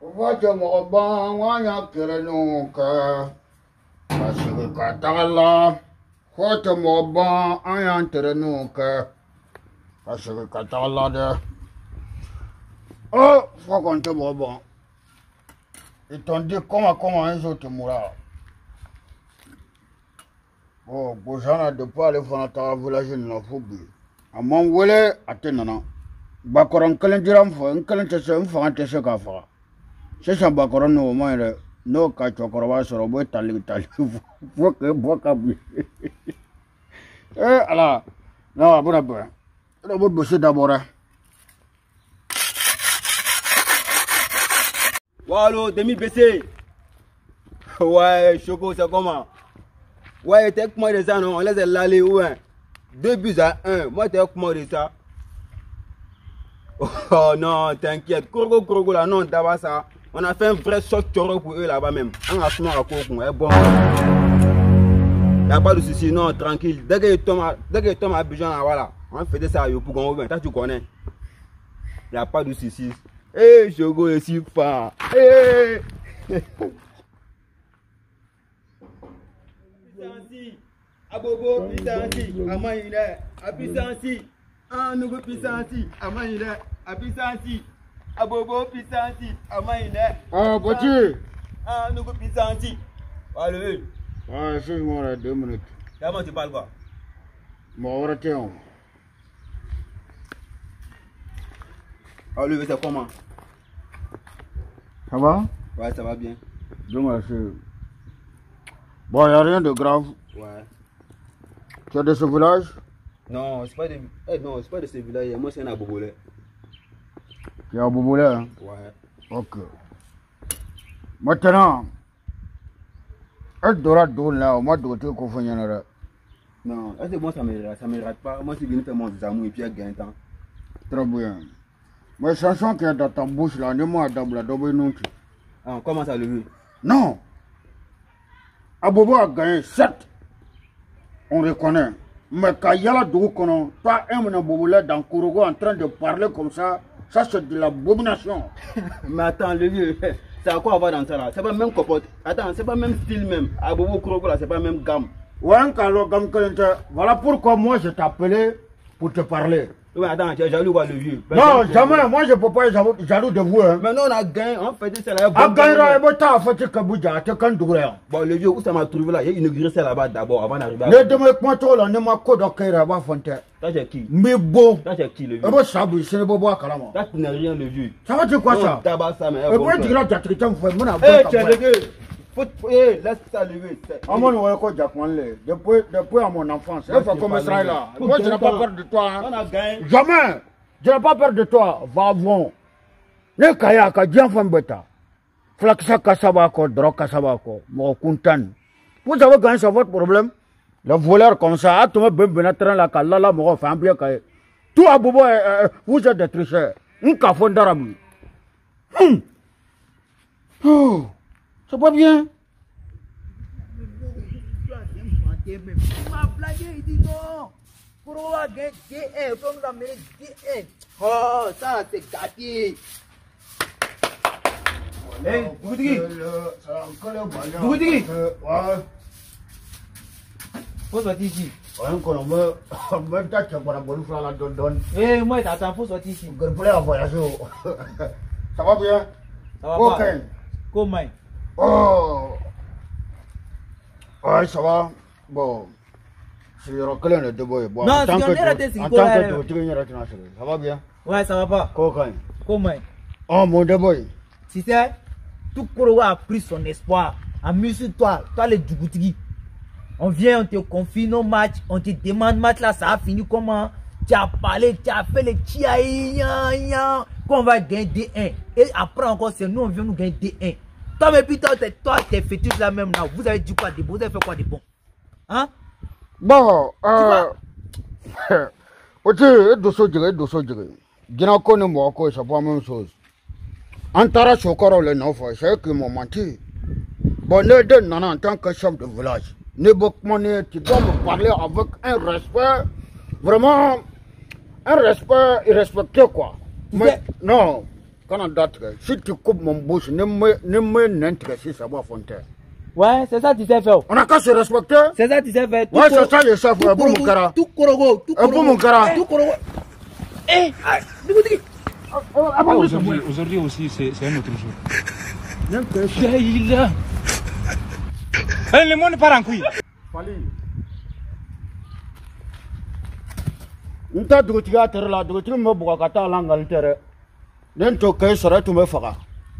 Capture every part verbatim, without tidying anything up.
Wacha moba wanya kerenuka. Masih katala. Wacha moba aya kerenuka. Masih katala de. Oh, faut qu'on te moba. Ils t'ont dit comment comment un jour tu mourras. Oh, Bojana de pas aller faire ta village na fubi. Amon wele atenana. Bakoran kelen diram fo, kelen tese mfa tese ka fa. Sesa bakoran no mo no ka chokoro wa soro bo tali tali. Fo ke boka bi. Eh ala. No abura ba. No bo bo se dabora. Wallo, demi B C. Ouais, Choco, c'est comment? Ouais, t'es comment de ça, non? On laisse l'aller où, hein? Deux buts à un. Moi, t'es comment de ça? Oh non, t'inquiète. Krogo, Krogo, là, non, d'abord ça. On a fait un vrai choc pour eux là-bas même. On a souvent à Coco, hein, bon. Y'a pas de soucis, non, tranquille. Dès que tu tombes, dès que tu tombes à Abidjan, là, voilà. On fait ça à Yopougon, on revient. Toi, tu connais. Y'a pas de soucis. Eh, Choco est si fort. Eh! Abobo pisansi amayine apisansi anugo pisansi amayine apisansi abobo pisansi amayine Ah, Boti. anugo pisansi. Allez. Ah, excuse-moi là, deux minutes. Comment tu parles quoi? Mon retien. Allez, c'est comment? Ça va? Ouais, ça va bien. Je merci. Bon, il n'y a rien de grave. Ouais. Tu es de ce village? Non, c'est pas de eh, non, c'est pas de ce village, moi c'est un abobolé. Tu es à Bouboulé, hein? Ouais. Ok. Maintenant, elle doit donner là, au mois d'août, qu'on fait un. Non, là c'est bon, ça me ça me rate pas. Moi je suis venu faire mon amour et puis il y a un temps. Très bien. Mais chanson qui est dans ta bouche là, ne moi d'abord la double non plus. Ah, comment ça le veut? Non. Abobo a gagné sept. On reconnaît. Mais quand il y a la douce, toi, un Boboulé dans Kourougo en train de parler comme ça, ça c'est de l'abomination. Mais attends, le vieux, c'est à quoi avoir dans ça là? C'est pas même copote. Attends, c'est pas même style même. À Bobo Kourougo là, c'est pas même gamme. Ouais, voilà pourquoi moi je t'ai appelé pour te parler. Ouais, attends, tu es jaloux quoi, le vieux? Non, jamais, moi je ne peux pas être jaloux, jaloux de vous. Hein. Mais non, on a gagné, on fait ça là. A gagné, bon, le vieux, où ça m'a trouvé là? Il y a inauguré ça là-bas d'abord avant d'arriver à. Ne demande pas là, ne m'a pas d'occasion à voir Fontaine. Ça c'est qui? Mais bon. Ça c'est qui le vieux? Et moi, ça, c'est le bobo à Kalama. Ça tu n'as rien le vieux. Ça va dire quoi ça? Tabac ça, mais. Et pourquoi tu l'as déjà traité en fait? Eh, tu es le vieux. Eh, laisse ça le vieux. À mon niveau, depuis, depuis à mon enfance, il faut qu'on me sera là. Moi, je n'ai pas peur de toi. On a gagné. Jamais. Je n'ai pas peur de toi. Va avant. Ne kaya ka dian fan beta. Flaksa kasabako, drog kasabako, mo kuntan. Vous avez gagné sur votre problème? Le voleur comme ça, tu me benatran la kalala mo fa bien kay. Tout à bobo, vous êtes des tricheurs. Un cafon d'arabe. Hum. Oh. C'est pas bien. Il m'a blagué, il dit non. Pour avoir gagné D un, pour nous amener D un. Oh, ça c'est gâté. Eh, Bougoutigi. Bougoutigi. Faut sortir ici. Eh, moi t'attends, faut sortir ici. Ça va bien? Ça va Ok. pas? Comment? Oh. Ouais, ça va. Bon. C'est le recul de Deboy. Bon, Non, en tant c'est que qu'on est raté, c'est en quoi, tant là, que là. tu viens de rater. Ça va bien? Ouais, ça va pas. Cocaine. Comment? Oh, mon Deboy. Tu sais, tout Korowa a pris son espoir. Amuse-toi, toi les Djibouti. On vient, on te confie nos matchs, on te demande match là, ça a fini comment? Tu as parlé, tu as fait les tchiaïens, qu'on va gagner D un. Et après encore, c'est nous, on vient nous gagner D un. Toi, mais putain, toi, tes fétiches là même là, vous avez dit quoi de bon? Vous avez fait quoi de bon? Hein? Bon, euh. Tu dosso dire, dosso dire. Gina connaît moi, quoi, c'est pas la même chose. Antara Chokoro le neuf, c'est qui m'ont menti. Bon, ne donne non en tant que chef de village. Ne bokmane, tu dois me parler avec un respect, vraiment, un respect irrespecté quoi. Mais non, Quand on date, si tu coupes mon bouche, ne me ne me n'intéresse ça va fontaine. Ouais, c'est ça tu sais faire. On a qu'à se respecter. C'est ça tu sais faire. Ouais, c'est ça je sais faire. Pour mon cara. Tout korogo, tout Pour mon cara. Tout korogo. Eh, Aujourd'hui, aujourd'hui aussi, c'est un autre jour. Daïla. Le monde part en couille. Fali. Nta dugutigiya tere la dugutigi min bɛ bugɔ ka taa la ngali tɛ dɛ ne to kɛ sɔrɔ e tun bɛ faga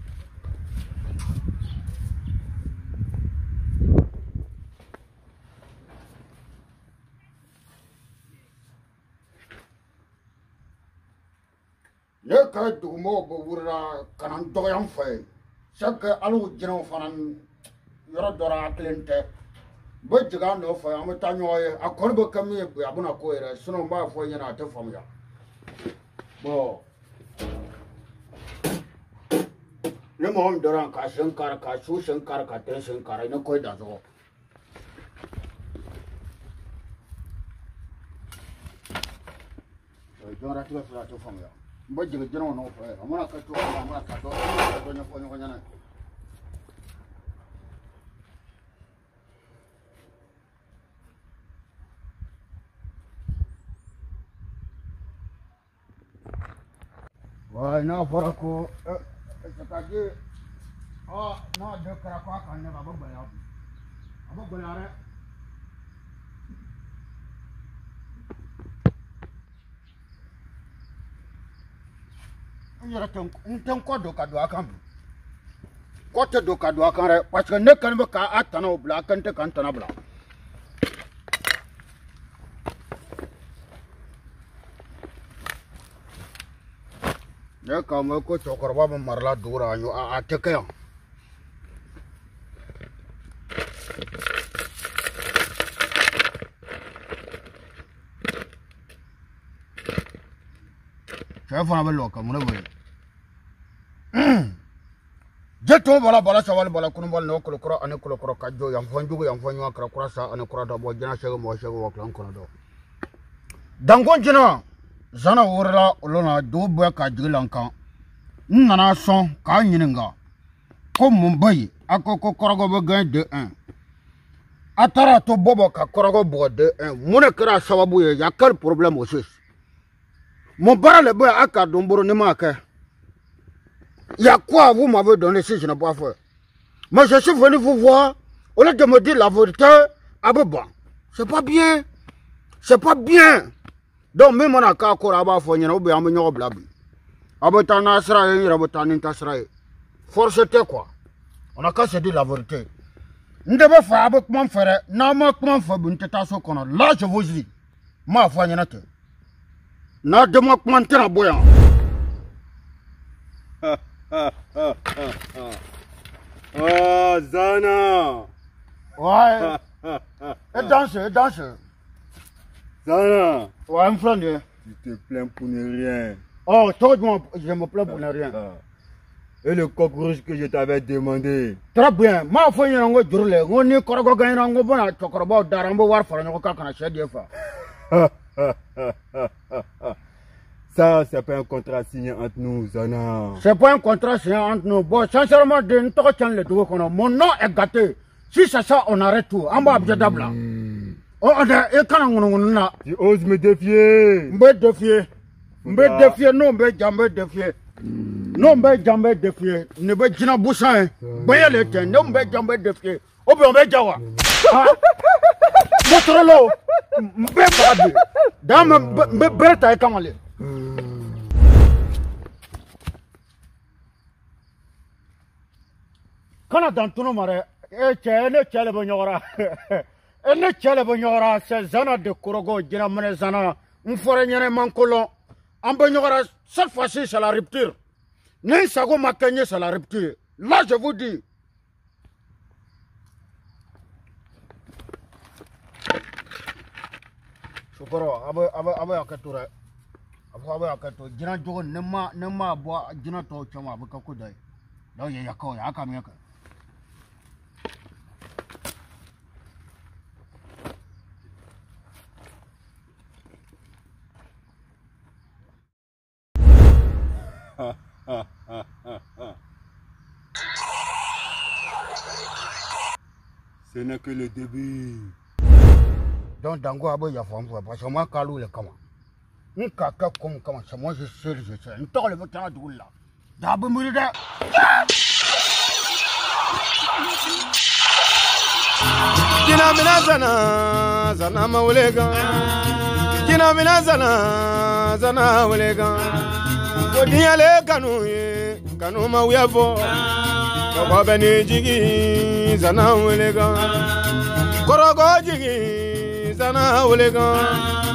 ne ka dugumɔgɔw bɛ wurila ka na n dɔgɔya n fɛ yen c'est que hali jinɛw fana yɔrɔ dɔ la hakili tɛ n bɛ jigin a nɔfɛ an bɛ taa ɲɔgɔn ye a kɔni bɛ kɛ min ye bi a bɛna ko yɛrɛ sinon n b'a fɔ i ɲɛna a tɛ faamuya bon ne mɔgɔ min dɔrɔn ka sen kari ka su sen kari ka tɛn sen kari ne ko i dansɔgɔ jɔnratigɛ fila a tɛ faamuya n bɛ jigin jinɛw nɔfɛ a mana kɛ cogo min na a mana taa dɔ dɔ ɲɛfɔ ɲɔgɔn ɲɛna Ouais, n'a fɔra ko c'est-à-dire ɔ n'a de kɛra ko a ka ɲɛ a bɛ gɛlɛya a bɛ gɛlɛya dɛ n yɛrɛ tɛ n tɛ n kɔ don ka don a kan bi kɔ tɛ don ka don a kan dɛ parce que ne kɔni bɛ k'a tanaw bila a kan tɛ ka n tana bila ne k'a mɛn ko cɛkɔrɔba bɛ marala dugu la a tɛ kɛ yan cɛ fana bɛ lɔ ka mun ne wele je to bala bala sawali bala kunun no kolokoro ani kolokoro ka jo yan fanjugu yan fanyu akra kurasa ani kurada bo jana shego mo shego waklan kono do dangon jina zana worla olona do bo ka jigilan kan nana son ka nyininga ko mumbai akoko korogo be gan de un atara to bobo ka korogo bo de un mune kra sababu ye yakal problème aussi mon bara le boy aka domboro ne maka. Il y a quoi vous m'avez donné si je n'ai pas fait? Moi je suis venu vous voir, au lieu de me dire la vérité, ah ben bon, c'est pas bien, c'est pas bien. Donc même on a qu'à encore avoir fait une obéi à mon blabli. Abotan Nasraï, Rabotan Intasraï. Force c'était quoi? On a qu'à se dire la vérité. Nous devons faire avec mon frère, non, moi, comment faire une tête à ce qu'on a. Là je vous dis, ma foi, il y en a que. N'a de moi commenter à boyant. Oh, Zana! Ouais. Et danse, et danse. Zana! Ouais, un frère. Tu te plains pour ne rien. Oh, toi, je me plains pour ne rien. Et le coq rouge que je t'avais demandé? Très bien. Ma foi, il y a un gros drôle. On est corrigé, on est un gros bon, chocobo, darambo, war, for un coq, on a chez Dieu. Ça, c'est pas un contrat signé entre nous, Zana. C'est pas un contrat signé entre nous. Bon, sincèrement, de ne pas le tout. Mon nom est gâté. Si c'est ça, on arrête tout. En bas, objet d'abla. Oh, et quand on a. Tu oses me défier? Me défier. Me défier, non, me jamais défier. Non, me jamais défier. Ne me dis pas boussin. Voyez le temps, non, me jamais défier. Oh, bien, me jawa. Montre-le. Me babi. Dans me berta et kamale. Quand dans tout le monde, et tiens, ne tiens le bonheur. Et ne tiens le bonheur, c'est Zana de Korogo, Djinamane Zana, un forêt mancolon. En bonheur, cette fois-ci, c'est la rupture. N'est sago makanye, c'est la rupture. Là, je vous dis. Sukoro, abe abe abe akatura. Abe abe akatura. Djina jogo nema nema bo djina to chama abe kakudai. Là, il y a quoi? Il y a quoi? Ha ha ha Ce n'est que le début. Donc, Dango a beau y avoir parce que moi, Kalou, le comment. Un caca comme comment, c'est moi, je sais, je sais. Un temps, le temps de là. D'abord, mourir. Kina mina zana, zana maulega. Kina mina zana, zana maulega. Kodiale kanu ye, kanu mauyevo. Koko beni jigi, zana maulega. Korogo jigi, zana maulega.